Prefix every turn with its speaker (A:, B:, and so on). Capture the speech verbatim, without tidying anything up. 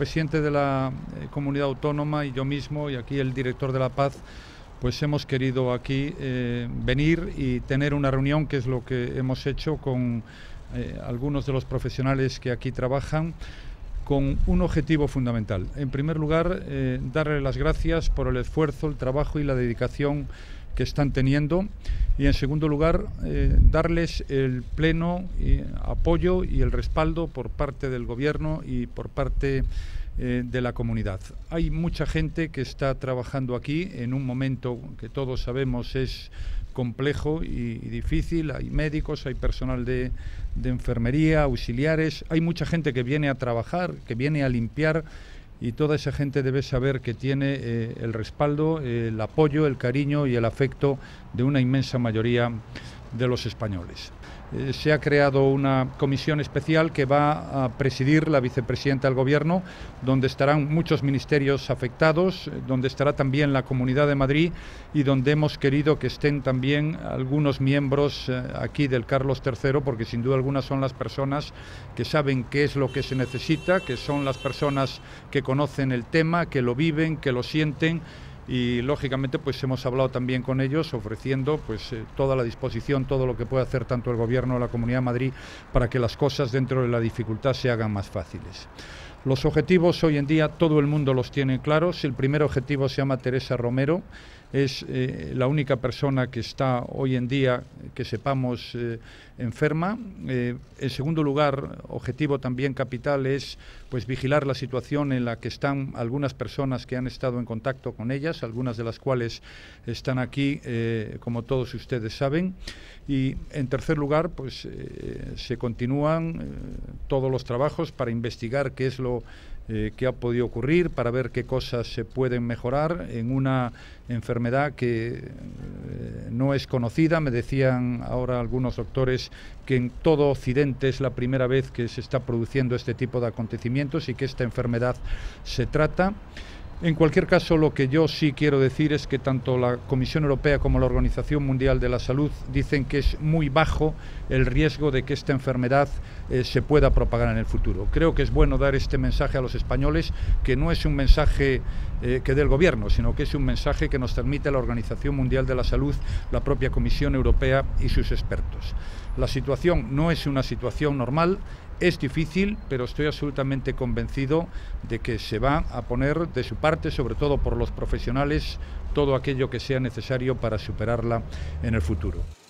A: presidente de la eh, comunidad autónoma y yo mismo, y aquí el director de La Paz, pues hemos querido aquí eh, venir y tener una reunión, que es lo que hemos hecho con eh, algunos de los profesionales que aquí trabajan, con un objetivo fundamental. En primer lugar, eh, darle las gracias por el esfuerzo, el trabajo y la dedicación que están teniendo, y en segundo lugar, eh, darles el pleno eh, apoyo y el respaldo por parte del gobierno y por parte eh, de la comunidad. Hay mucha gente que está trabajando aquí en un momento que todos sabemos es complejo y, y difícil. Hay médicos, hay personal de, de enfermería, auxiliares, hay mucha gente que viene a trabajar, que viene a limpiar, y toda esa gente debe saber que tiene eh, el respaldo, eh, el apoyo, el cariño y el afecto de una inmensa mayoría de los españoles. Eh, se ha creado una comisión especial que va a presidir la vicepresidenta del Gobierno, donde estarán muchos ministerios afectados, donde estará también la Comunidad de Madrid y donde hemos querido que estén también algunos miembros eh, aquí del Carlos tercero, porque sin duda alguna son las personas que saben qué es lo que se necesita, que son las personas que conocen el tema, que lo viven, que lo sienten. Y lógicamente pues hemos hablado también con ellos ofreciendo pues eh, toda la disposición, todo lo que puede hacer tanto el Gobierno o la Comunidad de Madrid para que las cosas dentro de la dificultad se hagan más fáciles. Los objetivos hoy en día todo el mundo los tiene claros. El primer objetivo se llama Teresa Romero, es eh, la única persona que está hoy en día, que sepamos, eh, enferma. Eh, en segundo lugar, objetivo también capital es pues vigilar la situación en la que están algunas personas que han estado en contacto con ellas, algunas de las cuales están aquí, eh, como todos ustedes saben. Y en tercer lugar, pues eh, se continúan eh, todos los trabajos para investigar qué es lo eh, que ha podido ocurrir, para ver qué cosas se pueden mejorar en una enfermedad que eh, no es conocida. Me decían ahora algunos doctores que en todo Occidente es la primera vez que se está produciendo este tipo de acontecimientos y que esta enfermedad se trata. En cualquier caso, lo que yo sí quiero decir es que tanto la Comisión Europea como la Organización Mundial de la Salud dicen que es muy bajo el riesgo de que esta enfermedad eh, se pueda propagar en el futuro. Creo que es bueno dar este mensaje a los españoles, que no es un mensaje eh, que dé el Gobierno, sino que es un mensaje que nos transmite la Organización Mundial de la Salud, la propia Comisión Europea y sus expertos. La situación no es una situación normal. Es difícil, pero estoy absolutamente convencido de que se va a poner de su parte, sobre todo por los profesionales, todo aquello que sea necesario para superarla en el futuro.